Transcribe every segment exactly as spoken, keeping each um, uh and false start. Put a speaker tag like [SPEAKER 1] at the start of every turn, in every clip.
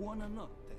[SPEAKER 1] Buonanotte.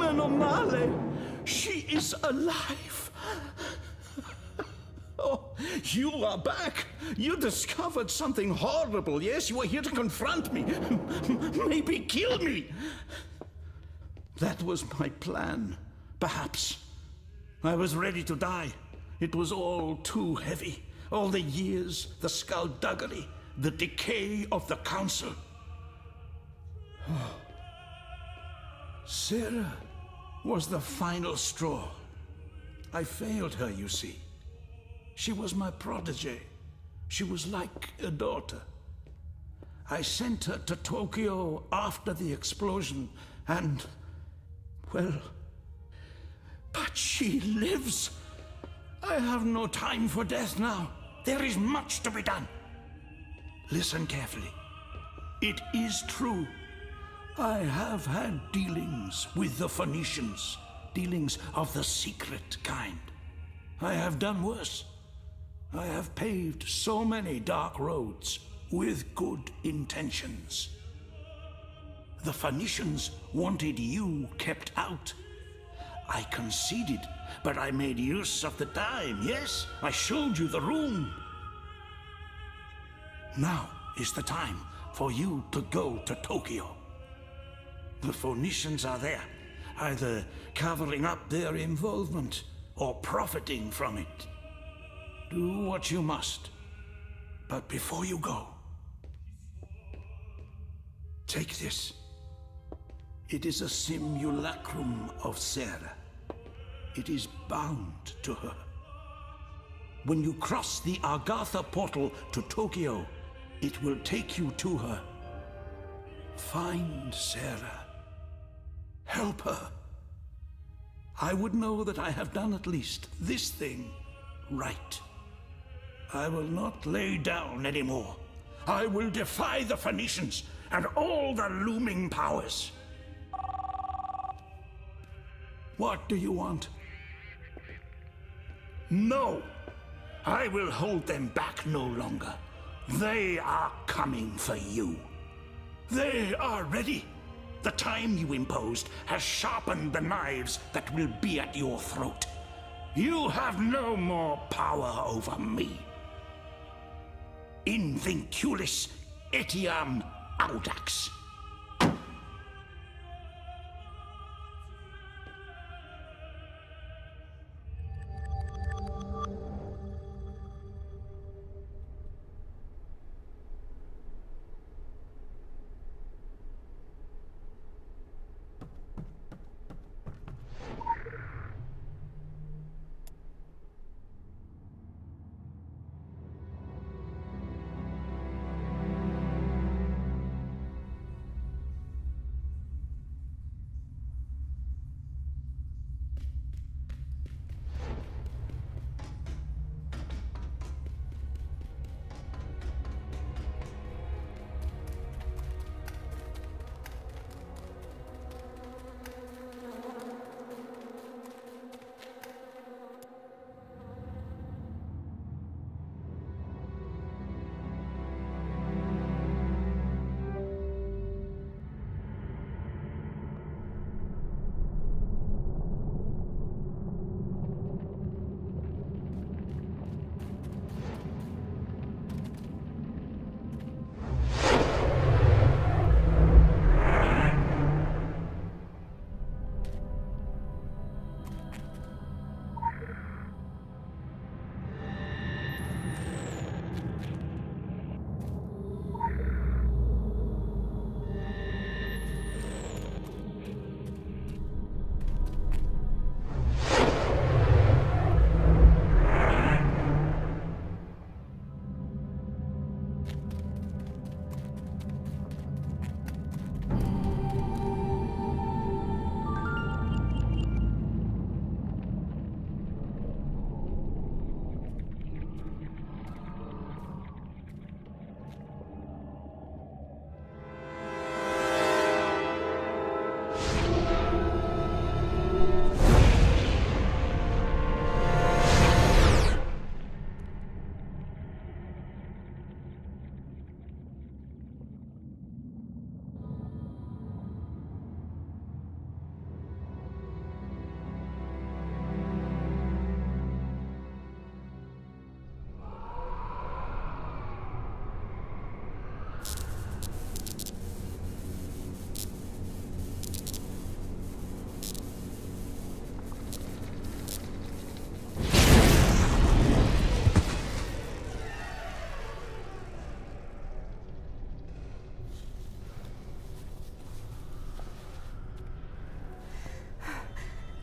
[SPEAKER 1] Anomale! She is alive! Oh, you are back! You discovered something horrible, yes? You are here to confront me. Maybe kill me! That was my plan, perhaps. I was ready to die. It was all too heavy. All the years, the skullduggery, the decay of the council. Sarah was the final straw. I failed her, you see. She was my protege. She was like a daughter. I sent her to Tokyo after the explosion, and, well, but she lives. I have no time for death now. There is much to be done. Listen carefully. It is true. I have had dealings with the Phoenicians, dealings of the secret kind. I have done worse. I have paved so many dark roads with good intentions. The Phoenicians wanted you kept out. I conceded, but I made use of the time, yes? I showed you the room. Now is the time for you to go to Tokyo. The Phoenicians are there, either covering up their involvement or profiting from it. Do what you must. But before you go, take this. It is a simulacrum of Sarah. It is bound to her. When you cross the Agartha portal to Tokyo, it will take you to her. Find Sarah. Help her. I would know that I have done at least this thing right. I will not lay down anymore. I will defy the Phoenicians and all the looming powers. What do you want? No! I will hold them back no longer. They are coming for you. They are ready. The time you imposed has sharpened the knives that will be at your throat. You have no more power over me. Invinculis etiam audax.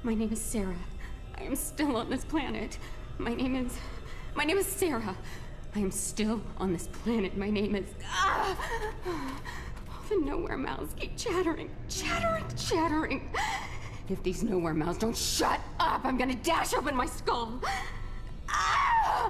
[SPEAKER 2] My name is Sarah. I am still on this planet. My name is... My name is Sarah. I am still on this planet. My name is... Ah! All the Nowhere Mouths keep chattering, chattering, chattering. If these Nowhere Mouths don't shut up, I'm gonna dash open my skull. Ah!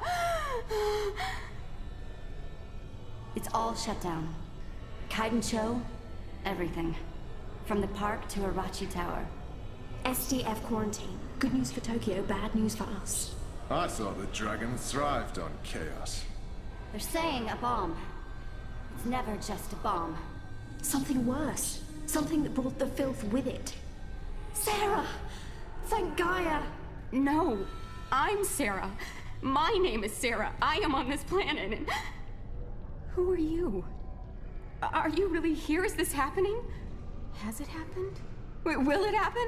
[SPEAKER 3] It's all shut down. Kaidencho, everything. From the park to Arachi Tower.
[SPEAKER 4] S D F quarantine. Good news for Tokyo, bad news for us.
[SPEAKER 5] I thought the dragon thrived on chaos.
[SPEAKER 3] They're saying a bomb. It's never just a bomb.
[SPEAKER 4] Something worse. Something that brought the filth with it. Sarah! Thank Gaia!
[SPEAKER 2] No, I'm Sarah. My name is Sarah. I am on this planet and... Who are you? Are you really here? Is this happening? Has it happened? Wait, will it happen?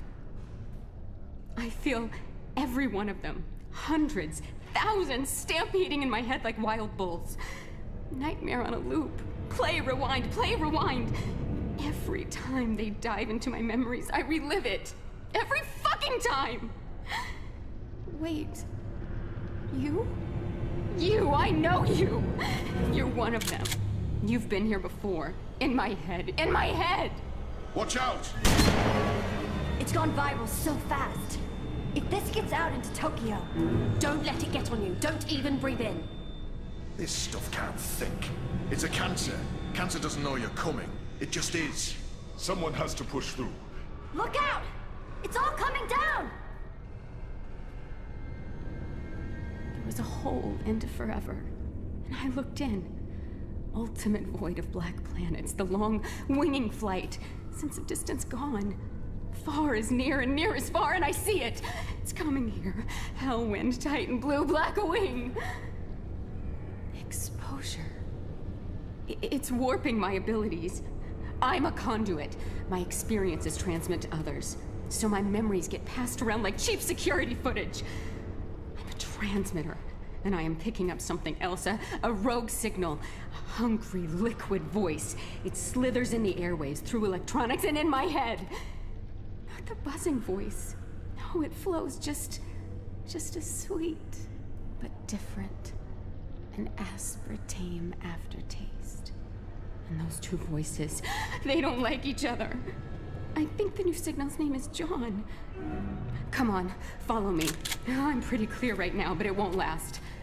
[SPEAKER 2] I feel every one of them. Hundreds, thousands, stampeding in my head like wild bulls. Nightmare on a loop. Play, rewind, play, rewind. Every time they dive into my memories, I relive it. Every fucking time! Wait. You? You, I know you! You're one of them. You've been here before. In my head. In my head!
[SPEAKER 5] Watch out!
[SPEAKER 3] It's gone viral so fast. If this gets out into Tokyo...
[SPEAKER 4] Don't let it get on you. Don't even breathe in.
[SPEAKER 5] This stuff can't think. It's a cancer. Cancer doesn't know you're coming. It just is. Someone has to push through.
[SPEAKER 3] Look out! It's all coming down!
[SPEAKER 2] There was a hole into forever, and I looked in. Ultimate void of black planets, the long, winging flight. Sense of distance gone. Far is near and near is far, and I see it. It's coming here. Hellwind, Titan, blue, black wing. Exposure. I- it's warping my abilities. I'm a conduit. My experiences transmit to others, so my memories get passed around like cheap security footage. I'm a transmitter, and I am picking up something else, a, a rogue signal, a hungry liquid voice. It slithers in the airways, through electronics, and in my head. Not the buzzing voice. No, it flows just, just as sweet, but different. An aspartame aftertaste. And those two voices, they don't like each other. I think the new signal's name is John. Come on, follow me. I'm pretty clear right now, but it won't last.